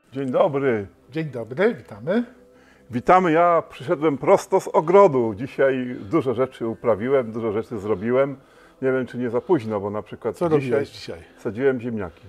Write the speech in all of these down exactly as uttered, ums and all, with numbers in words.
Dzień dobry. Dzień dobry, witamy. Witamy, ja przyszedłem prosto z ogrodu. Dzisiaj dużo rzeczy uprawiłem, dużo rzeczy zrobiłem. Nie wiem, czy nie za późno, bo na przykład Co dzisiaj, robiłeś dzisiaj? sadziłem ziemniaki.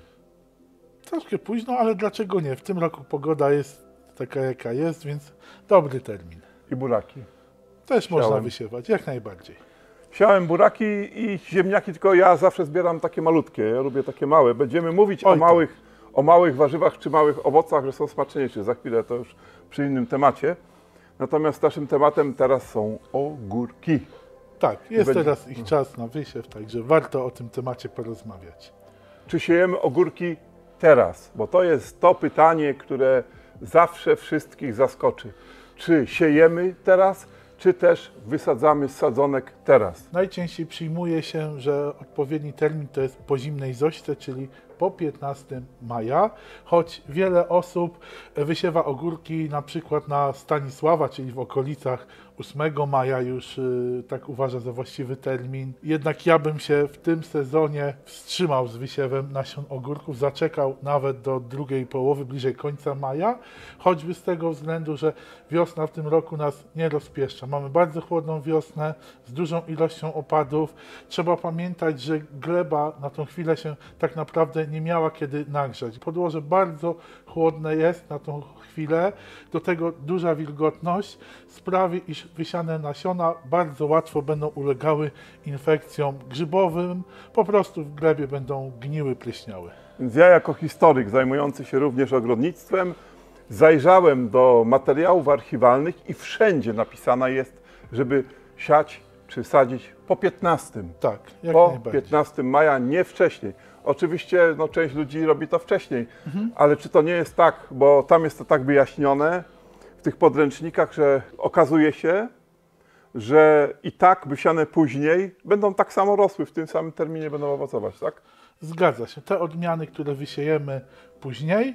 Troszkę późno, ale dlaczego nie? W tym roku pogoda jest taka, jaka jest, więc dobry termin. I buraki. Też Siałem. można wysiewać, jak najbardziej. Siałem buraki i ziemniaki, tylko ja zawsze zbieram takie malutkie. Ja lubię takie małe. Będziemy mówić Oj, o to. małych, o małych warzywach czy małych owocach, że są smaczniejsze. Za chwilę to już przy innym temacie. Natomiast naszym tematem teraz są ogórki. Tak, jest będzie- teraz ich czas na wysiew, także warto o tym temacie porozmawiać. Czy siejemy ogórki teraz? Bo to jest to pytanie, które zawsze wszystkich zaskoczy. Czy siejemy teraz, czy też wysadzamy z sadzonek teraz? Najczęściej przyjmuje się, że odpowiedni termin to jest po zimnej zośce, czyli po piętnastego maja, choć wiele osób wysiewa ogórki na przykład na Stanisława, czyli w okolicach ósmego maja już y, tak uważa za właściwy termin. Jednak ja bym się w tym sezonie wstrzymał z wysiewem nasion ogórków, zaczekał nawet do drugiej połowy, bliżej końca maja, choćby z tego względu, że wiosna w tym roku nas nie rozpieszcza. Mamy bardzo chłodną wiosnę z dużą ilością opadów. Trzeba pamiętać, że gleba na tą chwilę się tak naprawdę nie miała kiedy nagrzać. Podłoże bardzo chłodne jest na tą chwilę, do tego duża wilgotność sprawi, iż wysiane nasiona bardzo łatwo będą ulegały infekcjom grzybowym, po prostu w glebie będą gniły, pleśniały. Więc ja jako historyk zajmujący się również ogrodnictwem zajrzałem do materiałów archiwalnych i wszędzie napisana jest, żeby siać czy sadzić po piętnastego. Tak, jak Po najbardziej. piętnastego maja, nie wcześniej. Oczywiście no, część ludzi robi to wcześniej, Mhm. ale czy to nie jest tak, bo tam jest to tak wyjaśnione w tych podręcznikach, że okazuje się, że i tak wysiane później będą tak samo rosły, w tym samym terminie będą owocować, tak? Zgadza się. Te odmiany, które wysiejemy później,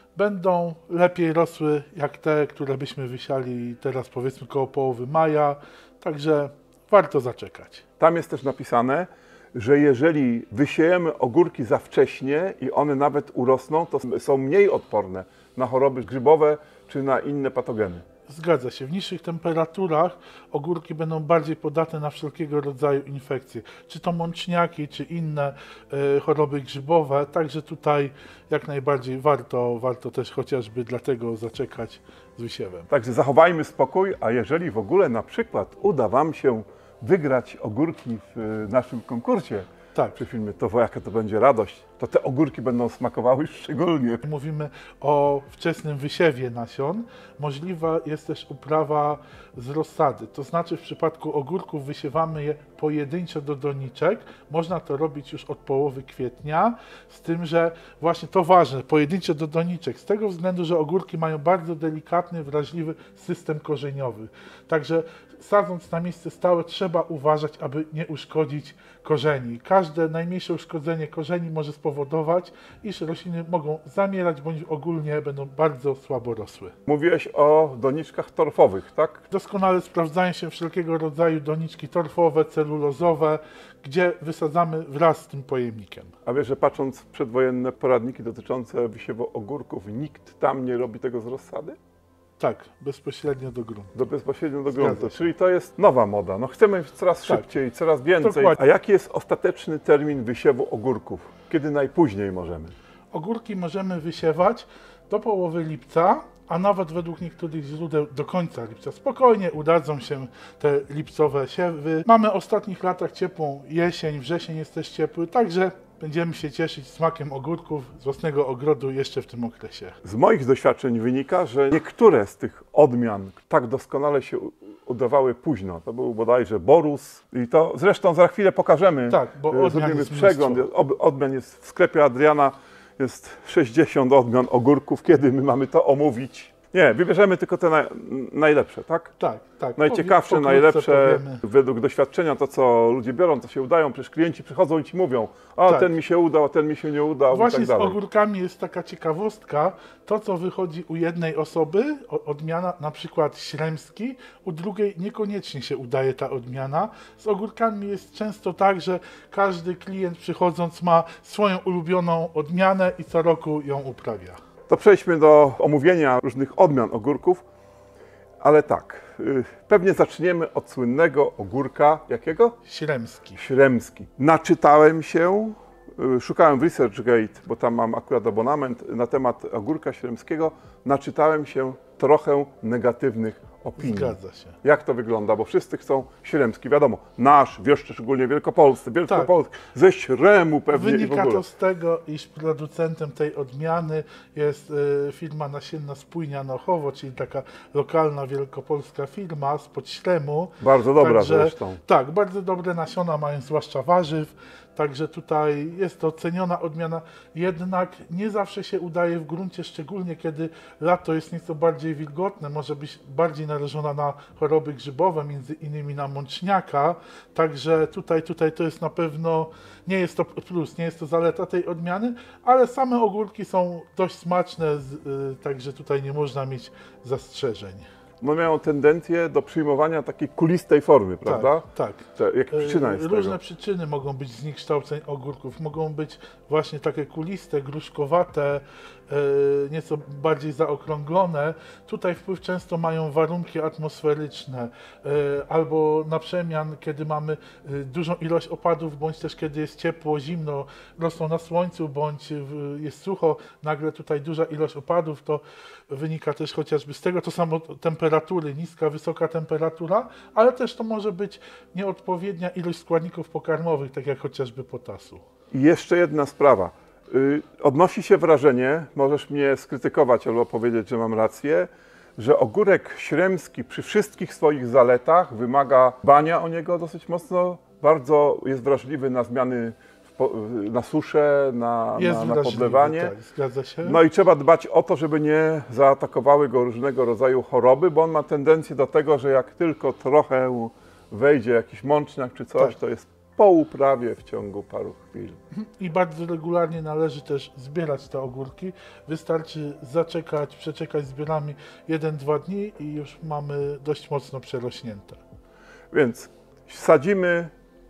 będą lepiej rosły jak te, które byśmy wysiali teraz powiedzmy koło połowy maja, także warto zaczekać. Tam jest też napisane, że jeżeli wysiejemy ogórki za wcześnie i one nawet urosną, to są mniej odporne na choroby grzybowe czy na inne patogeny. Zgadza się. W niższych temperaturach ogórki będą bardziej podatne na wszelkiego rodzaju infekcje, czy to mączniaki, czy inne e, choroby grzybowe, także tutaj jak najbardziej warto, warto też chociażby dlatego zaczekać z wysiewem. Także zachowajmy spokój, a jeżeli w ogóle na przykład uda Wam się wygrać ogórki w y, naszym konkursie Tak. przy filmie, to jaka to będzie radość, to te ogórki będą smakowały szczególnie. Mówimy o wczesnym wysiewie nasion. Możliwa jest też uprawa z rozsady. To znaczy w przypadku ogórków wysiewamy je pojedynczo do doniczek. Można to robić już od połowy kwietnia, z tym, że właśnie to ważne, pojedynczo do doniczek, z tego względu, że ogórki mają bardzo delikatny, wrażliwy system korzeniowy. Także sadząc na miejsce stałe trzeba uważać, aby nie uszkodzić korzeni. Każde najmniejsze uszkodzenie korzeni może spowodować, iż rośliny mogą zamierać bądź ogólnie będą bardzo słabo rosły. Mówiłeś o doniczkach torfowych, tak? Doskonale sprawdzają się wszelkiego rodzaju doniczki torfowe, celulozowe, gdzie wysadzamy wraz z tym pojemnikiem. A wiesz, że patrząc w przedwojenne poradniki dotyczące wysiewu ogórków, nikt tam nie robi tego z rozsady? Tak, bezpośrednio do gruntu. Do bezpośrednio do Zgadza gruntu, się. czyli to jest nowa moda. No chcemy coraz Tak. szybciej, coraz więcej. Dokładnie. A jaki jest ostateczny termin wysiewu ogórków? Kiedy najpóźniej możemy? Ogórki możemy wysiewać do połowy lipca, a nawet według niektórych źródeł do końca lipca. Spokojnie udadzą się te lipcowe siewy. Mamy w ostatnich latach ciepłą jesień, wrzesień jest też ciepły, także będziemy się cieszyć smakiem ogórków z własnego ogrodu jeszcze w tym okresie. Z moich doświadczeń wynika, że niektóre z tych odmian tak doskonale się u- udawały późno. To był bodajże Borus i to zresztą za chwilę pokażemy. Tak, bo E, odmian Zrobimy jest przegląd. mnóstwo. Ob- Odmian jest w sklepie Adriana, jest sześćdziesiąt odmian ogórków. Kiedy my mamy to omówić? Nie, wybierzemy tylko te naj, najlepsze, tak? Tak, tak. Najciekawsze, Pokrótce najlepsze, powiemy. według doświadczenia, to co ludzie biorą, co się udają, przecież klienci przychodzą i ci mówią, a Tak. ten mi się udał, a ten mi się nie udał i Właśnie tak z dalej. ogórkami jest taka ciekawostka, to co wychodzi u jednej osoby, o- odmiana na przykład śremski, u drugiej niekoniecznie się udaje ta odmiana. Z ogórkami jest często tak, że każdy klient przychodząc ma swoją ulubioną odmianę i co roku ją uprawia. to przejdźmy do omówienia różnych odmian ogórków, ale tak, y, pewnie zaczniemy od słynnego ogórka, jakiego? Śremski. Śremski. Naczytałem się, y, szukałem w ResearchGate, bo tam mam akurat abonament na temat ogórka śremskiego, naczytałem się trochę negatywnych opinii. Zgadza się. Jak to wygląda? Bo wszyscy chcą śremski, wiadomo, nasz, jeszcze szczególnie wielkopolscy, wielkopolski, ze Śremu pewnie i w Wynika ogóle. to z tego, iż producentem tej odmiany jest y, firma nasienna Spójnia Nochowo, czyli taka lokalna wielkopolska firma spod Śremu. Bardzo dobra Także, zresztą. Tak, bardzo dobre nasiona mają, zwłaszcza warzyw. Także tutaj jest to ceniona odmiana, jednak nie zawsze się udaje w gruncie, szczególnie kiedy lato jest nieco bardziej wilgotne, może być bardziej narażona na choroby grzybowe, między innymi na mączniaka. Także tutaj, tutaj to jest na pewno, nie jest to plus, nie jest to zaleta tej odmiany, ale same ogórki są dość smaczne, z, y, także tutaj nie można mieć zastrzeżeń. No mają tendencję do przyjmowania takiej kulistej formy, prawda? Tak, tak. Te, jak przyczyna jest Różne tego? przyczyny mogą być zniekształceń ogórków. Mogą być właśnie takie kuliste, gruszkowate, e, nieco bardziej zaokrąglone. Tutaj wpływ często mają warunki atmosferyczne e, albo na przemian, kiedy mamy e, dużą ilość opadów, bądź też kiedy jest ciepło, zimno, rosną na słońcu, bądź w, jest sucho, nagle tutaj duża ilość opadów, to wynika też chociażby z tego, to samo temperatury, niska, wysoka temperatura, ale też to może być nieodpowiednia ilość składników pokarmowych, tak jak chociażby potasu. I jeszcze jedna sprawa. Y, odnosi się wrażenie, możesz mnie skrytykować albo powiedzieć, że mam rację, że ogórek śremski przy wszystkich swoich zaletach wymaga dbania o niego dosyć mocno, bardzo jest wrażliwy na zmiany, w po, na suszę, na, Jest na, na wrażliwy, podlewanie. tak, zgadza się. No i trzeba dbać o to, żeby nie zaatakowały go różnego rodzaju choroby, bo on ma tendencję do tego, że jak tylko trochę wejdzie jakiś mączniak czy coś, Tak. to jest po uprawie w ciągu paru chwil. I bardzo regularnie należy też zbierać te ogórki. Wystarczy zaczekać, przeczekać zbiorami jeden dwa dni i już mamy dość mocno przerośnięte. Więc sadzimy,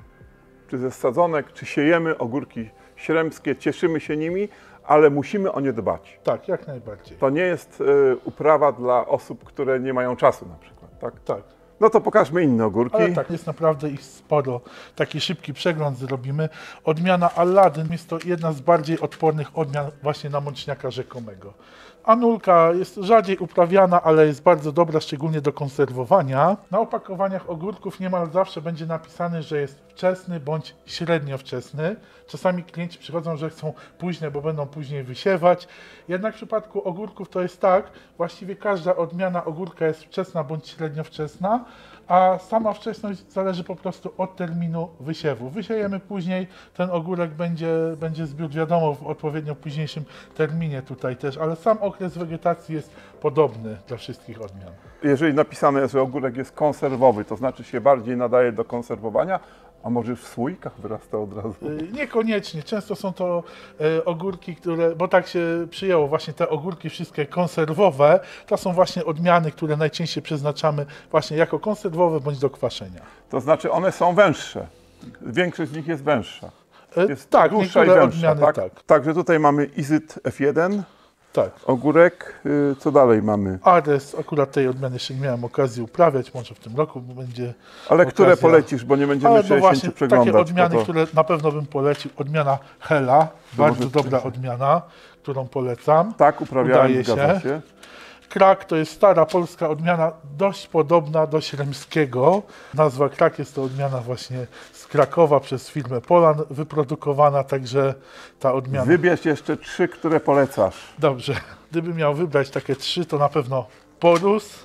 czy ze sadzonek, czy siejemy ogórki śremskie, cieszymy się nimi, ale musimy o nie dbać. Tak, jak najbardziej. To nie jest y, uprawa dla osób, które nie mają czasu na przykład, tak? Tak. No to pokażmy inne ogórki. Ale tak, jest naprawdę ich sporo. Taki szybki przegląd zrobimy. Odmiana Aladdin jest to jedna z bardziej odpornych odmian właśnie na mączniaka rzekomego. Anulka jest rzadziej uprawiana, ale jest bardzo dobra, szczególnie do konserwowania. Na opakowaniach ogórków niemal zawsze będzie napisane, że jest wczesny bądź średnio wczesny. Czasami klienci przychodzą, że chcą późne, bo będą później wysiewać. Jednak w przypadku ogórków to jest tak, właściwie każda odmiana ogórka jest wczesna bądź średnio wczesna, a sama wczesność zależy po prostu od terminu wysiewu. Wysiejemy później, ten ogórek będzie, będzie zbiór, wiadomo, w odpowiednio późniejszym terminie tutaj też, ale sam okres wegetacji jest podobny dla wszystkich odmian. Jeżeli napisane jest, że ogórek jest konserwowy, to znaczy się bardziej nadaje do konserwowania, a może w słoikach wyrasta od razu? Y, Niekoniecznie. Często są to y, ogórki, które, bo tak się przyjęło, właśnie te ogórki wszystkie konserwowe, to są właśnie odmiany, które najczęściej przeznaczamy właśnie jako konserwowe bądź do kwaszenia. To znaczy one są węższe. Większość z nich jest węższa. Y, Jest tak, dłuższa i niektóre węższa, odmiany tak? tak. Także tutaj mamy Izyt F jeden, tak. ogórek. Y, Co dalej mamy? Ares, akurat tej odmiany jeszcze nie miałem okazji uprawiać, może w tym roku będzie Ale okazja. które polecisz, bo nie będziemy Ale no się właśnie, przeglądać. takie odmiany, bo to... które na pewno bym polecił. Odmiana Hela, bardzo może dobra coś- odmiana, którą polecam. Tak, uprawiałem, Udaje zgadza się. się. Krak to jest stara polska odmiana, dość podobna do śremskiego. Nazwa Krak jest to odmiana właśnie z Krakowa przez firmę Polan wyprodukowana, także ta odmiana... Wybierz jeszcze trzy, które polecasz. Dobrze, gdybym miał wybrać takie trzy, to na pewno Porus,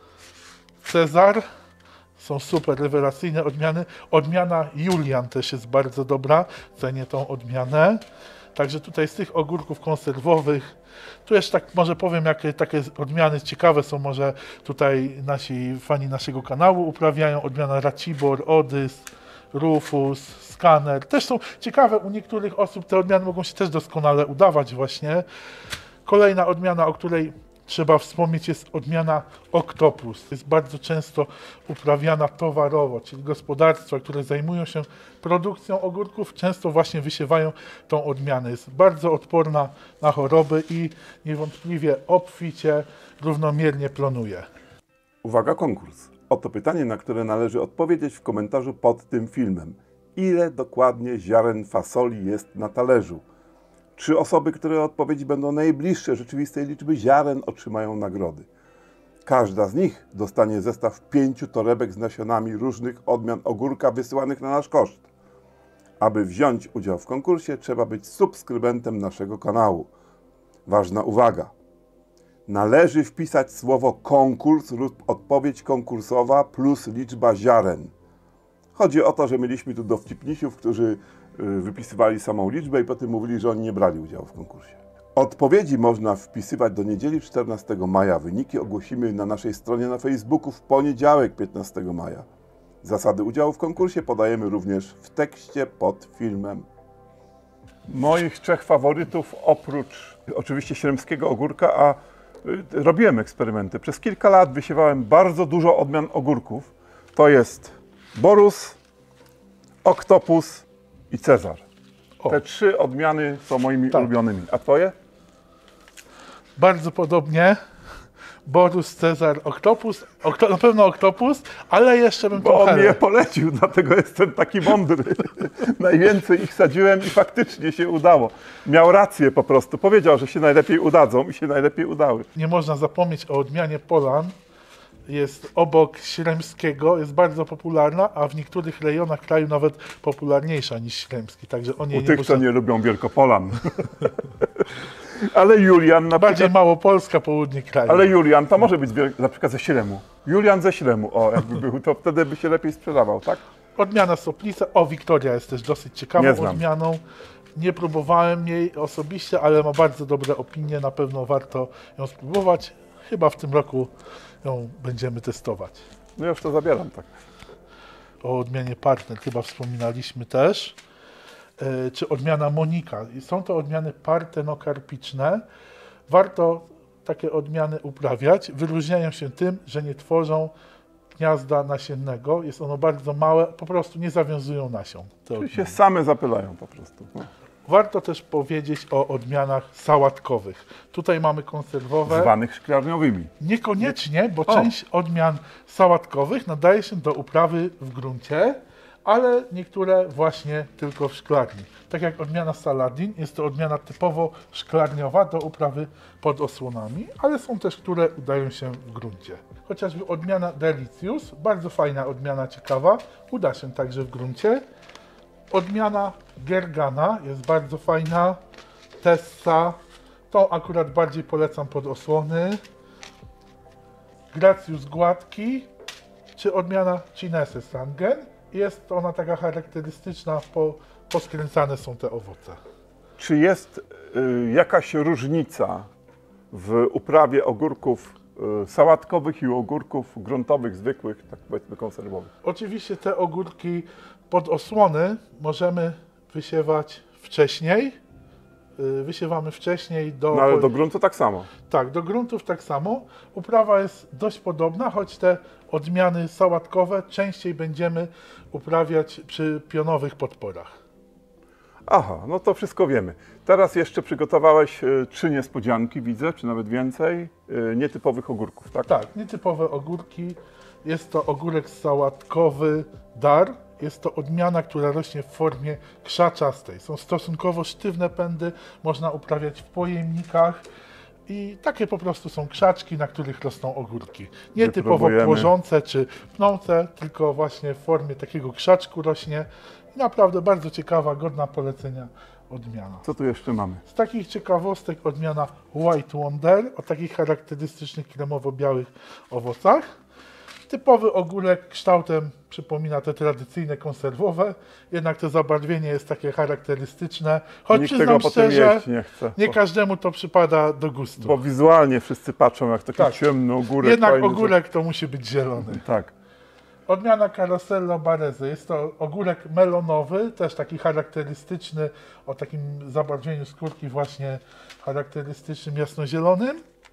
Cezar, są super rewelacyjne odmiany. Odmiana Julian też jest bardzo dobra, cenię tą odmianę. Także tutaj z tych ogórków konserwowych, tu jeszcze tak może powiem, jakie takie odmiany ciekawe są, może tutaj nasi fani naszego kanału uprawiają. Odmiana Racibor, Odys, Rufus, Skaner. Też są ciekawe u niektórych osób, te odmiany mogą się też doskonale udawać właśnie. Kolejna odmiana, o której trzeba wspomnieć, jest odmiana Octopus. Jest bardzo często uprawiana towarowo, czyli gospodarstwa, które zajmują się produkcją ogórków, często właśnie wysiewają tą odmianę. Jest bardzo odporna na choroby i niewątpliwie obficie, równomiernie plonuje. Uwaga, konkurs. Oto pytanie, na które należy odpowiedzieć w komentarzu pod tym filmem. Ile dokładnie ziaren fasoli jest na talerzu? Trzy osoby, które odpowiedzi będą najbliższe rzeczywistej liczby ziaren, otrzymają nagrody. Każda z nich dostanie zestaw pięciu torebek z nasionami różnych odmian ogórka wysyłanych na nasz koszt. Aby wziąć udział w konkursie, trzeba być subskrybentem naszego kanału. Ważna uwaga. Należy wpisać słowo konkurs lub odpowiedź konkursowa plus liczba ziaren. Chodzi o to, że mieliśmy tu dowcipnisiów, którzy wypisywali samą liczbę i potem mówili, że oni nie brali udziału w konkursie. Odpowiedzi można wpisywać do niedzieli czternastego maja. Wyniki ogłosimy na naszej stronie na Facebooku w poniedziałek piętnastego maja. Zasady udziału w konkursie podajemy również w tekście pod filmem. Moich trzech faworytów, oprócz oczywiście śremskiego ogórka, a y, robiłem eksperymenty. Przez kilka lat wysiewałem bardzo dużo odmian ogórków. To jest Borus, Octopus i Cezar. O. Te trzy odmiany są moimi Tak. ulubionymi. A twoje? Bardzo podobnie. Borus, Cezar, Octopus. Okto, na pewno Octopus, ale jeszcze bym Bo on trochę... mi je polecił, dlatego jestem taki mądry. Najwięcej ich sadziłem i faktycznie się udało. Miał rację po prostu. Powiedział, że się najlepiej udadzą i się najlepiej udały. Nie można zapomnieć o odmianie Polan. Jest obok śremskiego, jest bardzo popularna, a w niektórych rejonach kraju nawet popularniejsza niż śremski. Także o niej U nie tych, można... co nie lubią Wielkopolan. Ale Julian na Bardziej przykład... Małopolska, południe kraju. Ale Julian to może być wiel- na przykład ze Śremu. Julian ze Śremu, o jakby był, to wtedy by się lepiej sprzedawał, tak? Odmiana Soplica. O, Wiktoria jest też dosyć ciekawą Nie znam. odmianą. Nie próbowałem jej osobiście, ale ma bardzo dobre opinie. Na pewno warto ją spróbować. Chyba w tym roku ją będziemy testować. No już to zabieram, tak. O odmianie Partner chyba wspominaliśmy też. E, czy odmiana Monika. Są to odmiany partenokarpiczne. Warto takie odmiany uprawiać. Wyróżniają się tym, że nie tworzą gniazda nasiennego. Jest ono bardzo małe, po prostu nie zawiązują nasion. Te Czyli odmiany. się same zapylają po prostu. No. Warto też powiedzieć o odmianach sałatkowych. Tutaj mamy konserwowe. Zwanych szklarniowymi. Niekoniecznie, bo O. część odmian sałatkowych nadaje się do uprawy w gruncie, ale niektóre właśnie tylko w szklarni. Tak jak odmiana Saladin, jest to odmiana typowo szklarniowa do uprawy pod osłonami, ale są też, które udają się w gruncie. Chociażby odmiana Delicious, bardzo fajna odmiana, ciekawa, uda się także w gruncie. Odmiana Gergana jest bardzo fajna. Tessa, tą akurat bardziej polecam pod osłony. Gracius gładki, czy odmiana Chinese Sangen. Jest ona taka charakterystyczna, po, poskręcane są te owoce. Czy jest y, jakaś różnica w uprawie ogórków y, sałatkowych i ogórków gruntowych, zwykłych, tak powiedzmy konserwowych? Oczywiście te ogórki pod osłony możemy wysiewać wcześniej. Yy, Wysiewamy wcześniej do... No ale do gruntu tak samo. Tak, do gruntów tak samo. Uprawa jest dość podobna, choć te odmiany sałatkowe częściej będziemy uprawiać przy pionowych podporach. Aha, no to wszystko wiemy. Teraz jeszcze przygotowałeś y, trzy niespodzianki, widzę, czy nawet więcej, y, nietypowych ogórków, tak? Tak, nietypowe ogórki. Jest to ogórek sałatkowy Dar. Jest to odmiana, która rośnie w formie krzaczastej. Są stosunkowo sztywne pędy, można uprawiać w pojemnikach i takie po prostu są krzaczki, na których rosną ogórki. Nie typowo Wypróbujemy. płożące czy pnące, tylko właśnie w formie takiego krzaczku rośnie. I naprawdę bardzo ciekawa, godna polecenia odmiana. Co tu jeszcze mamy? Z takich ciekawostek odmiana White Wonder o takich charakterystycznych kremowo-białych owocach. Typowy ogórek kształtem przypomina te tradycyjne konserwowe, jednak to zabarwienie jest takie charakterystyczne. Choć Nikt tego przyznam potem szczerze, jeść nie chce. nie bo, każdemu to przypada do gustu. bo wizualnie wszyscy patrzą, jak taki Tak. ciemny ogórek. Jednak fajny, ogórek to musi być zielony. że- Tak. Odmiana Carosello Barese. Jest to ogórek melonowy, też taki charakterystyczny, o takim zabarwieniu skórki właśnie charakterystycznym jasnozielonym.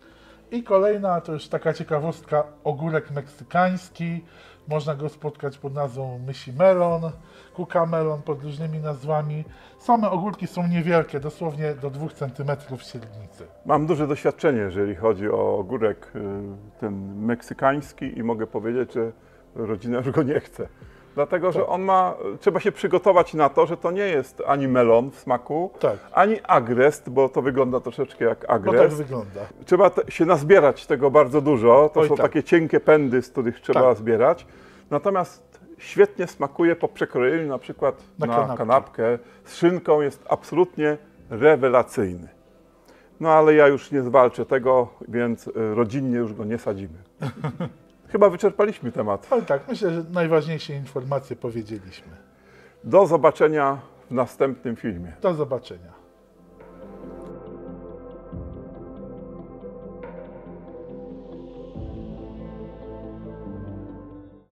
I kolejna, to już taka ciekawostka, ogórek meksykański. Można go spotkać pod nazwą mysi melon, kuka melon, pod różnymi nazwami. Same ogórki są niewielkie, dosłownie do dwóch centymetrów średnicy. Mam duże doświadczenie, jeżeli chodzi o ogórek y, ten meksykański i mogę powiedzieć, że rodzina już go nie chce. Dlatego, że on ma, trzeba się przygotować na to, że to nie jest ani melon w smaku, Tak. ani agrest, bo to wygląda troszeczkę jak Bo tak agrest. wygląda. Trzeba te, się nazbierać tego bardzo dużo, to Oj, są tak. takie cienkie pędy, z których trzeba Tak. zbierać. Natomiast świetnie smakuje po przekrojeniu na przykład Na na, kanapki. kanapkę. Z szynką jest absolutnie rewelacyjny. No ale ja już nie zwalczę tego, więc y, rodzinnie już go nie sadzimy. Chyba wyczerpaliśmy temat. Ale tak, myślę, że najważniejsze informacje powiedzieliśmy. Do zobaczenia w następnym filmie. Do zobaczenia.